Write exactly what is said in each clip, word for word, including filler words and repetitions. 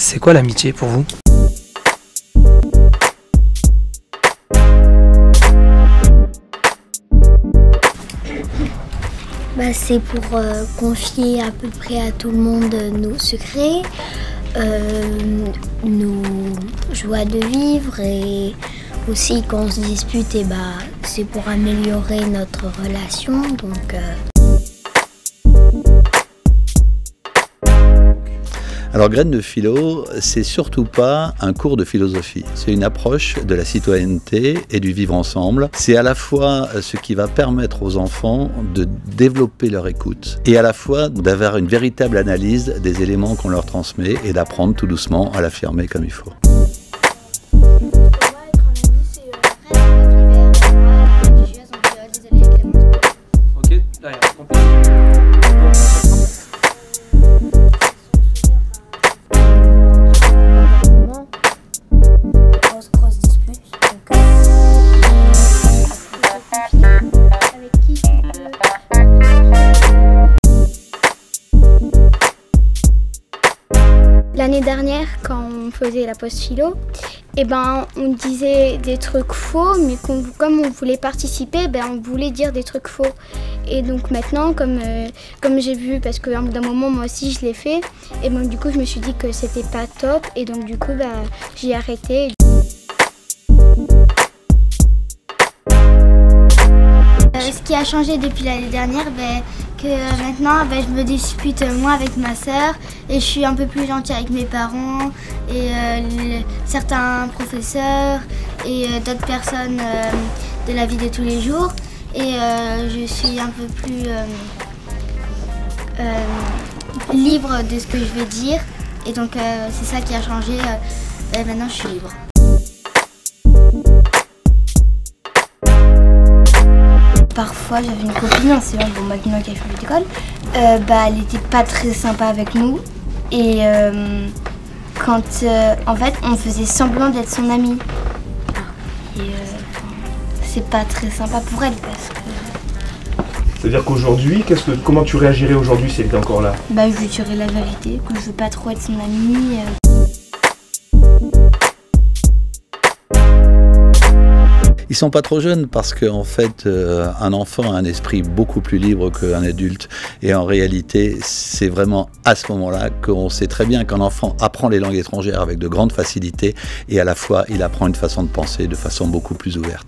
C'est quoi l'amitié pour vous? Bah, c'est pour euh, confier à peu près à tout le monde nos secrets, euh, nos joies de vivre, et aussi quand on se dispute, et bah, c'est pour améliorer notre relation. Donc, euh... Alors Graines de Philo, c'est surtout pas un cours de philosophie, c'est une approche de la citoyenneté et du vivre ensemble. C'est à la fois ce qui va permettre aux enfants de développer leur écoute et à la fois d'avoir une véritable analyse des éléments qu'on leur transmet et d'apprendre tout doucement à l'affirmer comme il faut. L'année dernière, quand on faisait la post philo, eh ben, on disait des trucs faux, mais comme on voulait participer, ben, on voulait dire des trucs faux. Et donc maintenant, comme, euh, comme j'ai vu, parce qu'à un moment, moi aussi, je l'ai fait, et ben, du coup, je me suis dit que c'était pas top, et donc du coup, ben, j'ai arrêté. Ce qui a changé depuis l'année dernière, ben, que maintenant ben, je me dispute moins avec ma sœur et je suis un peu plus gentille avec mes parents et euh, le, certains professeurs et euh, d'autres personnes euh, de la vie de tous les jours. Et euh, je suis un peu plus euh, euh, libre de ce que je vais dire. Et donc euh, c'est ça qui a changé. Euh, ben, maintenant je suis libre. Parfois j'avais une copine, enseignante, bon maintenant qui a fait l'école, euh, bah, elle était pas très sympa avec nous et euh, quand euh, en fait on faisait semblant d'être son amie. Et euh, c'est pas très sympa pour elle parce que... C'est-à-dire qu'aujourd'hui, qu'est-ce que, comment tu réagirais aujourd'hui si elle était encore là? Bah je lui dirais la vérité, que je veux pas trop être son amie. Euh... Ils sont pas trop jeunes parce qu'en fait, euh, un enfant a un esprit beaucoup plus libre qu'un adulte. Et en réalité, c'est vraiment à ce moment-là qu'on sait très bien qu'un enfant apprend les langues étrangères avec de grandes facilités et à la fois, il apprend une façon de penser de façon beaucoup plus ouverte.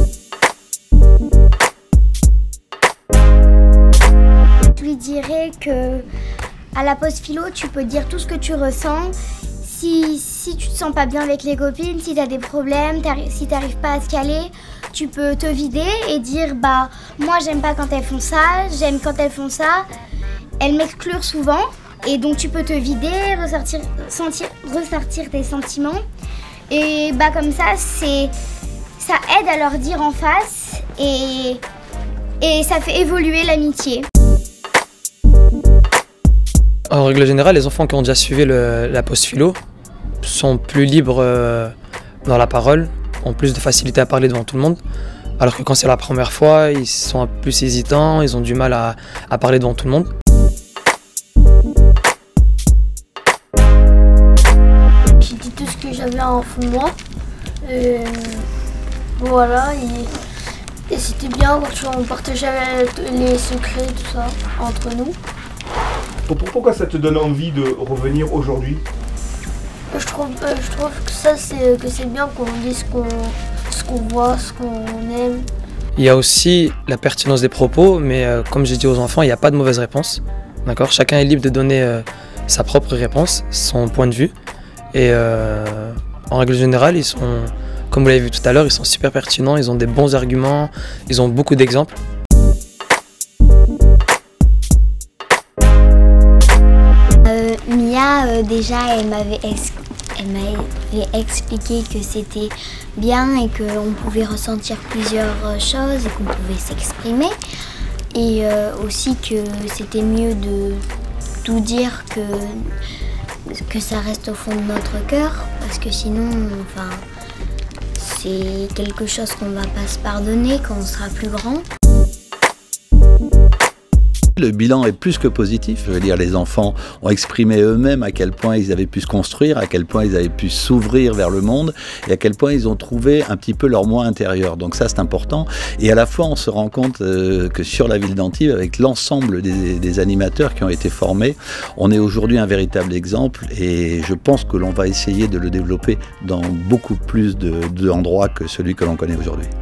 Je lui dirais que à la post philo, tu peux dire tout ce que tu ressens. Si, si tu te sens pas bien avec les copines, si tu as des problèmes, si tu n'arrives pas à te caler, tu peux te vider et dire bah moi j'aime pas quand elles font ça, j'aime quand elles font ça. Elles m'excluent souvent et donc tu peux te vider, ressortir, sentir, ressortir tes sentiments. Et bah comme ça, c'est, ça aide à leur dire en face et, et ça fait évoluer l'amitié. En règle générale, les enfants qui ont déjà suivi le, la post philo sont plus libres euh, dans la parole, ont plus de facilité à parler devant tout le monde, alors que quand c'est la première fois, ils sont un peu plus hésitants, ils ont du mal à, à parler devant tout le monde. J'ai dit tout ce que j'avais en fond de moi. Euh, voilà, et, et c'était bien quand on partageait les secrets, tout ça, entre nous. Pourquoi ça te donne envie de revenir aujourd'hui? Je trouve, euh, je trouve que ça c'est que c'est bien qu'on dise ce qu'on ce qu'on voit, ce qu'on aime. Il y a aussi la pertinence des propos, mais euh, comme j'ai dit aux enfants, il n'y a pas de mauvaise réponse. D'accord ? Chacun est libre de donner euh, sa propre réponse, son point de vue. Et euh, en règle générale, ils sont, comme vous l'avez vu tout à l'heure, ils sont super pertinents, ils ont des bons arguments, ils ont beaucoup d'exemples. Mia, euh, déjà, elle m'avait ex expliqué que c'était bien et qu'on pouvait ressentir plusieurs choses et qu'on pouvait s'exprimer. Et euh, aussi que c'était mieux de tout dire que, que ça reste au fond de notre cœur, parce que sinon, enfin, c'est quelque chose qu'on ne va pas se pardonner quand on sera plus grand. Le bilan est plus que positif. Je veux dire, les enfants ont exprimé eux-mêmes à quel point ils avaient pu se construire, à quel point ils avaient pu s'ouvrir vers le monde et à quel point ils ont trouvé un petit peu leur moi intérieur. Donc ça, c'est important. Et à la fois, on se rend compte euh, que sur la ville d'Antibes, avec l'ensemble des, des animateurs qui ont été formés, on est aujourd'hui un véritable exemple et je pense que l'on va essayer de le développer dans beaucoup plus d'endroits que celui que l'on connaît aujourd'hui.